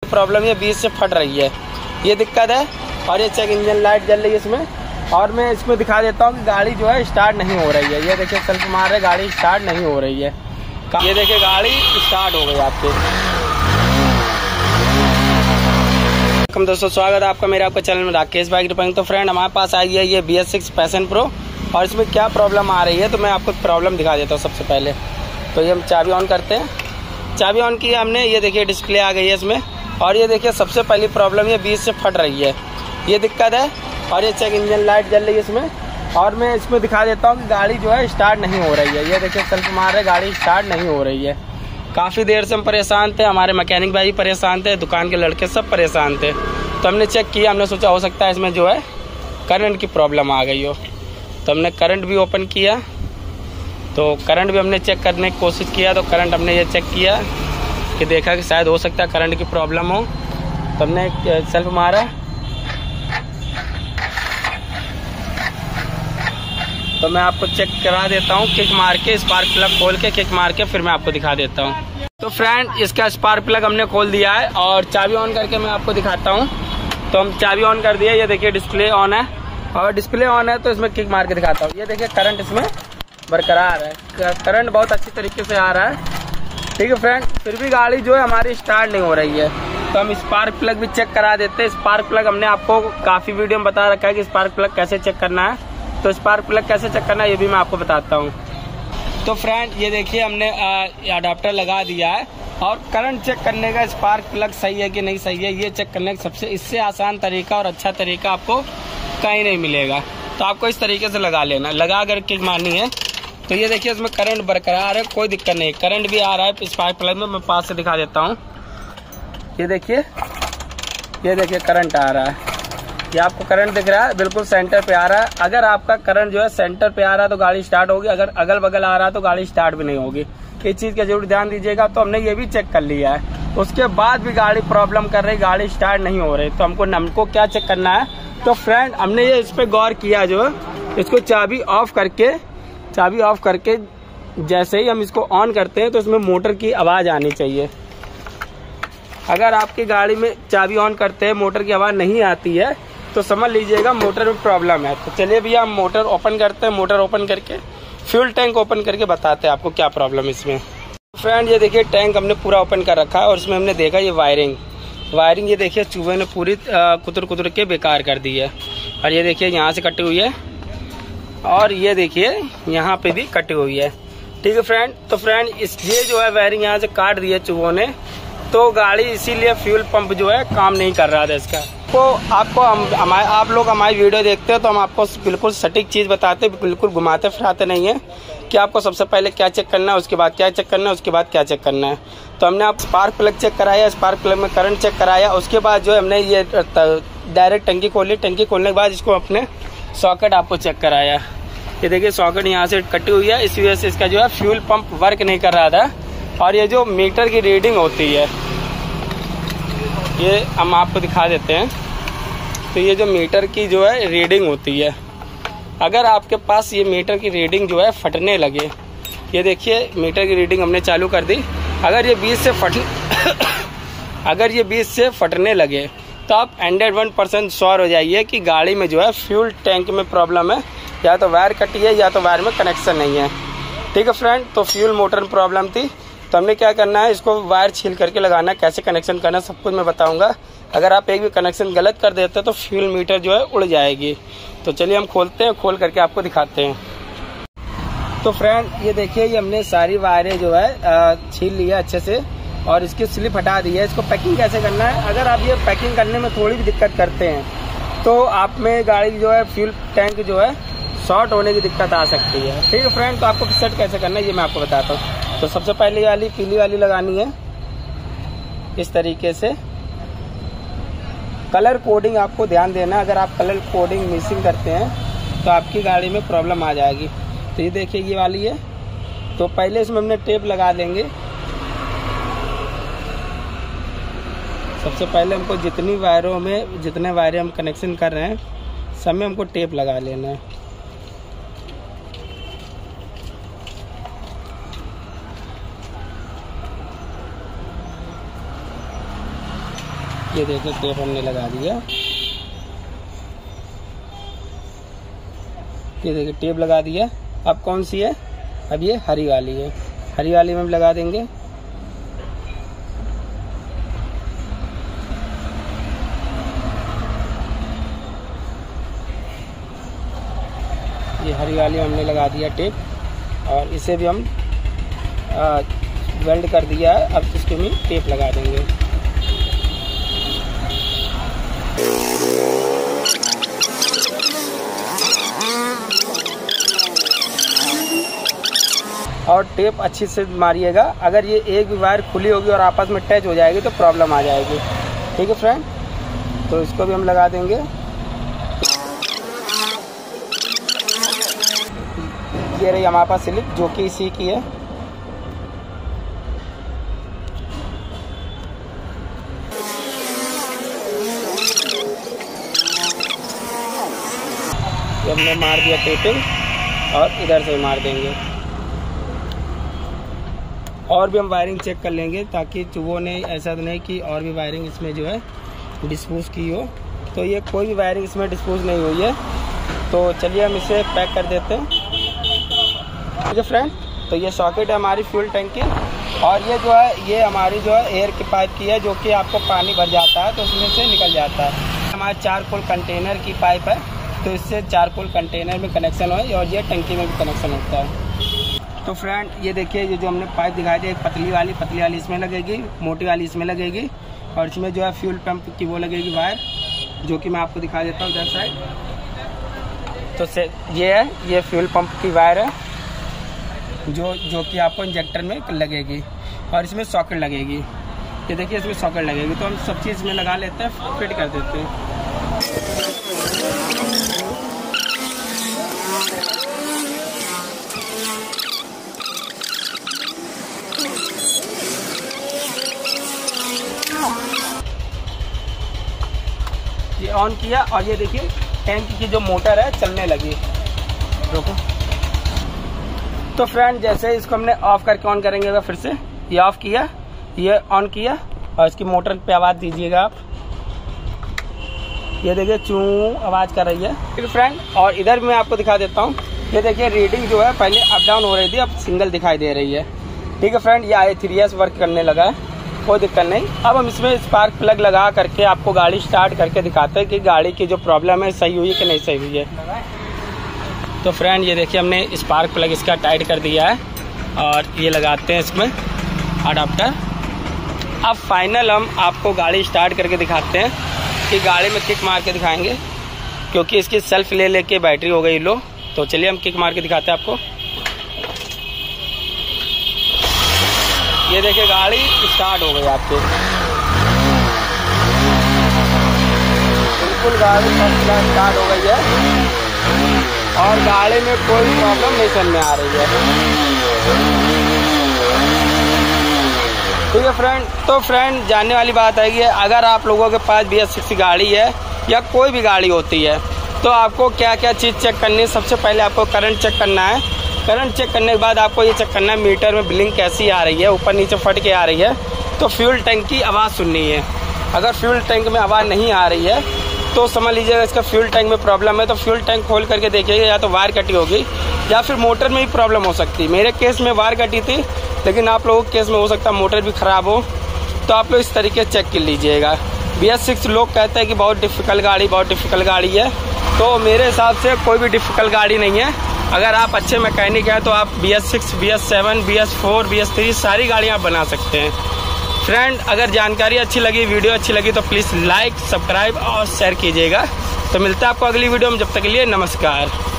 Problem ये बीच से फट रही है, ये दिक्कत है। और ये चेक इंजन लाइट जल रही है इसमें। और मैं इसमें दिखा देता हूँ कि गाड़ी जो है स्टार्ट नहीं हो रही है। ये देखिए सेल्फ मार रहे, गाड़ी स्टार्ट नहीं हो रही है। ये देखिए गाड़ी स्टार्ट हो गई आपके। दोस्तों स्वागत है आपका मेरे चैनल में राकेश बाइक रिपेयरिंग। तो फ्रेंड हमारे पास आई है ये BS6 पैशन प्रो और इसमें क्या प्रॉब्लम आ रही है तो मैं आपको प्रॉब्लम दिखा देता हूँ। सबसे पहले तो ये हम चाबी ऑन करते हैं, चाबी ऑन की हमने, ये देखिए डिस्प्ले आ गई है इसमें। और ये देखिए सबसे पहली प्रॉब्लम ये बीच से फट रही है, ये दिक्कत है। और ये चेक इंजन लाइट जल रही है इसमें। और मैं इसमें दिखा देता हूँ कि गाड़ी जो है स्टार्ट नहीं हो रही है। ये देखिए सेल्फ मार रहे, गाड़ी स्टार्ट नहीं हो रही है। काफ़ी देर से हम परेशान थे, हमारे मैकेनिक भाई परेशान थे, दुकान के लड़के सब परेशान थे। तो हमने चेक किया, हमने सोचा हो सकता है इसमें जो है करंट की प्रॉब्लम आ गई हो। तो हमने करंट भी ओपन किया, तो करंट भी हमने चेक करने की कोशिश किया। तो करंट हमने ये चेक किया कि देखा कि शायद हो सकता है करंट की प्रॉब्लम हो। तो हमने सेल्फ मारा, तो मैं आपको चेक करा देता हूँ किक मार के, स्पार्क प्लग खोल के किक मार के फिर मैं आपको दिखा देता हूँ। तो फ्रेंड इसका स्पार्क प्लग हमने खोल दिया है और चाबी ऑन करके मैं आपको दिखाता हूँ। तो हम चाबी ऑन कर दिया, ये देखिए डिस्प्ले ऑन है और डिस्प्ले ऑन है। तो इसमें किक मार के दिखाता हूँ। ये देखिए करंट इसमें बरकरार है, करंट बहुत अच्छी तरीके से आ रहा है। ठीक है फ्रेंड, फिर भी गाड़ी जो है हमारी स्टार्ट नहीं हो रही है। तो हम स्पार्क प्लग भी चेक करा देते हैं। स्पार्क प्लग हमने आपको काफ़ी वीडियो में बता रखा है कि स्पार्क प्लग कैसे चेक करना है। तो स्पार्क प्लग कैसे चेक करना है ये भी मैं आपको बताता हूँ। तो फ्रेंड ये देखिए हमने अडाप्टर लगा दिया है और करंट चेक करने का स्पार्क प्लग सही है कि नहीं सही है ये चेक करने का सबसे इससे आसान तरीका और अच्छा तरीका आपको कहीं नहीं मिलेगा। तो आपको इस तरीके से लगा लेना, लगा कर किक मारनी है। तो ये देखिए इसमें करंट बरकरार है, कोई दिक्कत नहीं, करंट भी आ रहा है स्पार्क प्लग में। मैं पास से दिखा देता हूँ, ये देखिए करंट आ रहा है, ये आपको करंट दिख रहा है, बिल्कुल सेंटर पे आ रहा है। अगर आपका करंट जो है सेंटर पे आ रहा है तो गाड़ी स्टार्ट होगी, अगर अगल बगल आ रहा है तो गाड़ी स्टार्ट भी नहीं होगी। इस चीज का जरूर ध्यान दीजिएगा। तो हमने ये भी चेक कर लिया है, उसके बाद भी गाड़ी प्रॉब्लम कर रही, गाड़ी स्टार्ट नहीं हो रही। तो हमको क्या चेक करना है। तो फ्रेंड हमने ये इस पे गौर किया, जो है इसको चाबी ऑफ करके जैसे ही हम इसको ऑन करते हैं तो इसमें मोटर की आवाज आनी चाहिए। अगर आपकी गाड़ी में चाबी ऑन करते हैं मोटर की आवाज नहीं आती है तो समझ लीजिएगा मोटर में प्रॉब्लम है। तो चलिए भैया हम मोटर ओपन करते हैं, मोटर ओपन करके फ्यूल टैंक ओपन करके बताते हैं आपको क्या प्रॉब्लम इसमें। फ्रेंड ये देखिए टैंक हमने पूरा ओपन कर रखा है और इसमें हमने देखा ये वायरिंग ये देखिए चूहे ने पूरी कुतर के बेकार कर दी है। और ये देखिए यहाँ से कटी हुई है और ये देखिए यहाँ पे भी कटी हुई है। ठीक है फ्रेंड, तो फ्रेंड ये जो है वायरिंग यहाँ से काट दी है चूहों ने, तो गाड़ी इसीलिए फ्यूल पंप जो है काम नहीं कर रहा था इसका। तो आप लोग हमारी वीडियो देखते हो तो हम आपको बिल्कुल सटीक चीज़ बताते, बिल्कुल घुमाते फिराते नहीं है कि आपको सबसे पहले क्या चेक करना है, उसके बाद क्या चेक करना है, उसके बाद क्या चेक करना है। तो हमने आप स्पार्क प्लग चेक कराया, स्पार्क प्लग में करंट चेक कराया, उसके बाद जो है हमने ये डायरेक्ट टंकी खोली, टंकी खोलने के बाद इसको अपने सॉकेट आपको चेक कराया। ये देखिए सॉकेट यहाँ से कटी हुई है, इसी वजह से इसका जो है फ्यूल पंप वर्क नहीं कर रहा था। और ये जो मीटर की रीडिंग होती है ये हम आपको दिखा देते हैं। तो ये जो मीटर की जो है रीडिंग होती है, अगर आपके पास ये मीटर की रीडिंग जो है फटने लगे, ये देखिए मीटर की रीडिंग हमने चालू कर दी, अगर ये बीच से फटने लगे तो आप 101% श्योर हो जाइए कि गाड़ी में जो है फ्यूल टैंक में प्रॉब्लम है, या तो वायर कटी है या तो वायर में कनेक्शन नहीं है। ठीक है फ्रेंड, तो फ्यूल मोटर में प्रॉब्लम थी। तो हमने क्या करना है, इसको वायर छील करके लगाना, कैसे कनेक्शन करना सब कुछ मैं बताऊंगा। अगर आप एक भी कनेक्शन गलत कर देते तो फ्यूल मीटर जो है उड़ जाएगी। तो चलिए हम खोलते हैं, खोल करके आपको दिखाते हैं। तो फ्रेंड ये देखिए ये हमने सारी वायरें जो है छील लिया अच्छे से और इसकी स्लिप हटा दी है। इसको पैकिंग कैसे करना है, अगर आप ये पैकिंग करने में थोड़ी भी दिक्कत करते हैं तो आप में गाड़ी जो है फ्यूल टैंक जो है शॉर्ट होने की दिक्कत आ सकती है। ठीक है फ्रेंड, तो आपको सेट कैसे करना है ये मैं आपको बताता हूँ। तो सबसे पहले वाली पीली वाली लगानी है इस तरीके से। कलर कोडिंग आपको ध्यान देना, अगर आप कलर कोडिंग मिसिंग करते हैं तो आपकी गाड़ी में प्रॉब्लम आ जाएगी। तो ये देखिए ये वाली है, तो पहले इसमें हमने टेप लगा देंगे। सबसे पहले हमको जितने वायरें हम कनेक्शन कर रहे हैं सब में हमको टेप लगा लेना है। ये देखिए टेप हमने लगा दिया। ये देखिए टेप लगा दिया। अब कौन सी है? अब ये हरी वाली है। हरी वाली में हम लगा देंगे। ये हरी वाली हमने लगा दिया टेप और इसे भी हम वेल्ड कर दिया है। अब इसके में टेप लगा देंगे। और टेप अच्छी से मारिएगा। अगर ये एक भी वायर खुली होगी और आपस में टच हो जाएगी तो प्रॉब्लम आ जाएगी। ठीक है फ्रेंड, तो इसको भी हम लगा देंगे। ये रही हमारे पास स्लिप जो कि इसी की है। ये हमने मार दिया टेपिंग और इधर से मार देंगे। और भी हम वायरिंग चेक कर लेंगे ताकि वो नहीं, ऐसा तो नहीं कि और भी वायरिंग इसमें जो है डिस्पोज की हो। तो ये कोई भी वायरिंग इसमें डिस्पोज नहीं हुई है। तो चलिए हम इसे पैक कर देते हैं। ठीक है फ्रेंड, तो ये सॉकेट है हमारी फ्यूल टैंक की और ये जो है ये हमारी जो है एयर की पाइप की है, जो कि आपको पानी भर जाता है तो उसमें से निकल जाता है। हमारे चारकोल कंटेनर की पाइप है, तो इससे चारकोल कंटेनर में कनेक्शन हो और ये टंकी में भी कनेक्शन होता है। तो फ्रेंड ये देखिए, ये जो हमने पाइप दिखाई दी, एक पतली वाली इसमें लगेगी, मोटी वाली इसमें लगेगी और इसमें जो है फ्यूल पंप की वो लगेगी वायर, जो कि मैं आपको दिखा देता हूँ इधर साइड। तो ये है, ये फ्यूल पंप की वायर है जो कि आपको इंजेक्टर में लगेगी और इसमें सॉकेट लगेगी। ये देखिए इसमें सॉकेट लगेगी। तो हम सब चीज़ में लगा लेते हैं, फिट कर देते हैं। ये ऑन किया और ये देखिए टैंक की जो मोटर है चलने लगी। देखो तो फ्रेंड जैसे इसको हमने ऑफ करके ऑन करेंगे, फिर से ये ऑफ किया, ये ऑन किया और इसकी मोटर पे आवाज़ दीजिएगा आप। ये देखिए चू आवाज़ कर रही है। ठीक है फ्रेंड, और इधर मैं आपको दिखा देता हूँ। ये देखिए रीडिंग जो है पहले अप डाउन हो रही थी, अब सिंगल दिखाई दे रही है। ठीक है फ्रेंड, ये i3s वर्क करने लगा है, कोई दिक्कत नहीं। अब हम इसमें स्पार्क प्लग लगा करके आपको गाड़ी स्टार्ट करके दिखाते हैं कि गाड़ी की जो प्रॉब्लम है सही हुई है कि नहीं सही हुई है। तो फ्रेंड ये देखिए हमने स्पार्क प्लग इसका टाइट कर दिया है और ये लगाते हैं इसमें अडाप्टर। अब फाइनल हम आपको गाड़ी स्टार्ट करके दिखाते हैं कि गाड़ी में किक मार के दिखाएंगे, क्योंकि इसकी सेल्फ ले लेके बैटरी हो गई लो। तो चलिए हम किक मार के दिखाते हैं आपको। ये देखिए गाड़ी स्टार्ट हो गई आपकी, बिल्कुल गाड़ी स्टार्ट हो गई है और गाड़ी में कोई प्रॉब्लम नहीं समझ में आ रही है। ठीक है फ्रेंड, तो फ्रेंड जानने वाली बात है कि अगर आप लोगों के पास BS6 गाड़ी है या कोई भी गाड़ी होती है तो आपको क्या क्या चीज़ चेक करनी है। सबसे पहले आपको करंट चेक करना है। करंट चेक करने के बाद आपको ये चेक करना है मीटर में ब्लिंक कैसी आ रही है, ऊपर नीचे फट के आ रही है। तो फ्यूल टैंक की आवाज़ सुननी है। अगर फ्यूल टैंक में आवाज़ नहीं आ रही है तो समझ लीजिएगा इसका फ्यूल टैंक में प्रॉब्लम है। तो फ्यूल टैंक खोल करके देखिएगा, या तो वायर कटी होगी या फिर मोटर में भी प्रॉब्लम हो सकती है। मेरे केस में वायर कटी थी, लेकिन आप लोगों के केस में हो सकता है मोटर भी ख़राब हो। तो आप लोग इस तरीके से चेक कर लीजिएगा। BS6 लोग कहते हैं कि बहुत डिफ़िकल्ट गाड़ी है, तो मेरे हिसाब से कोई भी डिफ़िकल्ट गाड़ी नहीं है। अगर आप अच्छे मैकेनिक हैं तो आप BS6, BS7, BS4, BS3 सारी गाड़ियाँ आप बना सकते हैं। फ्रेंड अगर जानकारी अच्छी लगी, वीडियो अच्छी लगी तो प्लीज़ लाइक, सब्सक्राइब और शेयर कीजिएगा। तो मिलता है आपको अगली वीडियो में, जब तक के लिए नमस्कार।